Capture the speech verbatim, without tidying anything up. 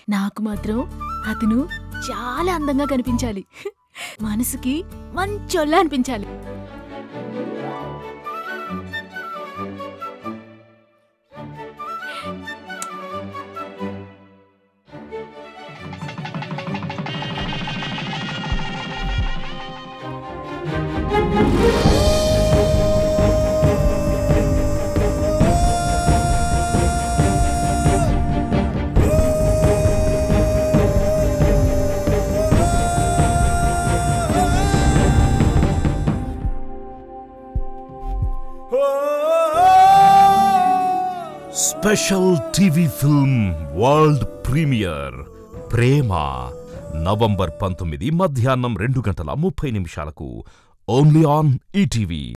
నాకు మాత్రం అతను చాలా అందంగా కనిపించాలి. మనసుకి మంచోళ్ళ అనిపించాలి. Special TV film world premiere Prema November పంతొమ్మిది మధ్యాహ్నం రెండు గంటల ముప్పై నిమిషాలకు ఓన్లీ ఆన్ ఈటీవీ.